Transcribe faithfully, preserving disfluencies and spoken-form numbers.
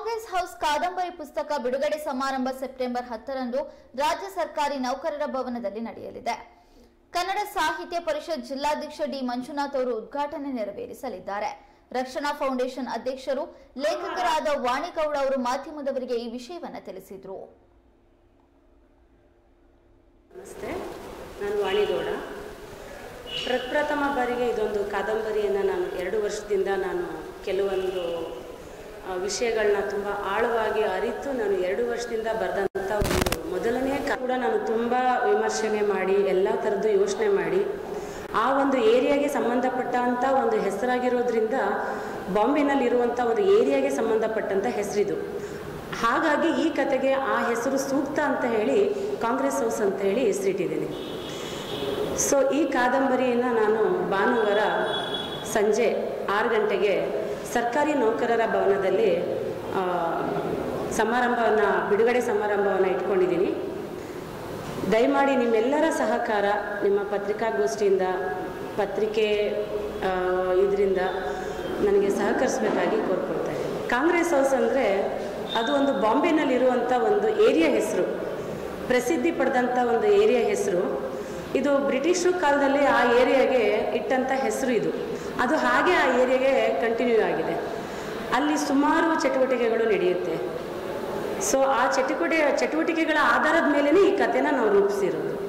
Congress house ಕಾದಂಬರಿ ಪುಸ್ತಕ ಬಿಡುಗಡೆ ಸಮಾರಂಭ ಸೆಪ್ಟೆಂಬರ್ ಹತ್ತರಂದು ರಾಜ್ಯ ಸರ್ಕಾರಿ ನೌಕರರ ಭವನದಲ್ಲಿ ನಡೆಯಲಿದೆ. ಕನ್ನಡ ಸಾಹಿತ್ಯ ಪರಿಷತ್ ಜಿಲ್ಲಾಧ್ಯಕ್ಷ ಡಿ ಮಂಜುನಾಥ್ ಅವರು ಉದ್ಘಾಟನೆ ನೆರವೇರಿಸಲಿದ್ದಾರೆ. ರಕ್ಷಣಾ ಫೌಂಡೇಶನ್ ಅಧ್ಯಕ್ಷರು ಲೇಖಕರಾದ ವಾಣಿಗೌಡ ಅವರು ಮಾಧ್ಯಮದವರಿಗೆ ಈ ವಿಷಯವನ್ನು ತಿಳಿಸಿದರು. ನಮಸ್ತೆ, ನಾನು ವಾಣಿಗೌಡ. ಪ್ರಪ್ರಥಮ ಬಾರಿಗೆ ಇದೊಂದು ಕಾದಂಬರಿಯನ್ನು ನಾನು ಎರಡು ವರ್ಷದಿಂದ ನಾನು ಕೆಲವೊಂದು ವಿಷಯಗಳನ್ನ ತುಂಬ ಆಳವಾಗಿ ಅರಿತು ನಾನು ಎರಡು ವರ್ಷದಿಂದ ಬರೆದಂಥ ಒಂದು ಮೊದಲನೇ ಕೂಡ ನಾನು ತುಂಬ ವಿಮರ್ಶನೆ ಮಾಡಿ ಎಲ್ಲ ಥರದ್ದು ಯೋಚನೆ ಮಾಡಿ ಆ ಒಂದು ಏರಿಯಾಗೆ ಸಂಬಂಧಪಟ್ಟಂಥ ಒಂದು ಹೆಸರಾಗಿರೋದ್ರಿಂದ ಬಾಂಬೆನಲ್ಲಿರುವಂಥ ಒಂದು ಏರಿಯಾಗೆ ಸಂಬಂಧಪಟ್ಟಂಥ ಹೆಸರಿದು. ಹಾಗಾಗಿ ಈ ಕತೆಗೆ ಆ ಹೆಸರು ಸೂಕ್ತ ಅಂತ ಹೇಳಿ ಕಾಂಗ್ರೆಸ್ ಹೌಸ್ ಅಂತ ಹೇಳಿ ಹೆಸರಿಟ್ಟಿದ್ದೀನಿ. ಸೊ ಈ ಕಾದಂಬರಿಯನ್ನು ನಾನು ಭಾನುವಾರ ಸಂಜೆ ಆರು ಗಂಟೆಗೆ ಸರ್ಕಾರಿ ನೌಕರರ ಭವನದಲ್ಲಿ ಸಮಾರಂಭವನ್ನು ಬಿಡುಗಡೆ ಸಮಾರಂಭವನ್ನು ಇಟ್ಕೊಂಡಿದ್ದೀನಿ. ದಯಮಾಡಿ ನಿಮ್ಮೆಲ್ಲರ ಸಹಕಾರ ನಿಮ್ಮ ಪತ್ರಿಕಾಗೋಷ್ಠಿಯಿಂದ ಪತ್ರಿಕೆ ಇದರಿಂದ ನನಗೆ ಸಹಕರಿಸಬೇಕಾಗಿ ಕೋರ್ಕೊಳ್ತಾ ಇದ್ದೀನಿ. ಕಾಂಗ್ರೆಸ್ ಹೌಸ್ ಅಂದರೆ ಅದು ಒಂದು ಬಾಂಬೆನಲ್ಲಿರುವಂಥ ಒಂದು ಏರಿಯಾ ಹೆಸರು, ಪ್ರಸಿದ್ಧಿ ಪಡೆದಂಥ ಒಂದು ಏರಿಯಾ ಹೆಸರು. ಇದು ಬ್ರಿಟಿಷರು ಕಾಲದಲ್ಲಿ ಆ ಏರಿಯಾಗೆ ಇಟ್ಟಂಥ ಹೆಸರು ಇದು. ಅದು ಹಾಗೆ ಆ ಏರಿಯಾಗೆ ಕಂಟಿನ್ಯೂ ಆಗಿದೆ. ಅಲ್ಲಿ ಸುಮಾರು ಚಟುವಟಿಕೆಗಳು ನಡೆಯುತ್ತೆ. ಸೊ ಆ ಚಟುವಟಿಕೆ ಚಟುವಟಿಕೆಗಳ ಆಧಾರದ ಮೇಲೇ ಈ ಕಥೆನ ನಾವು ರೂಪಿಸಿರೋದು.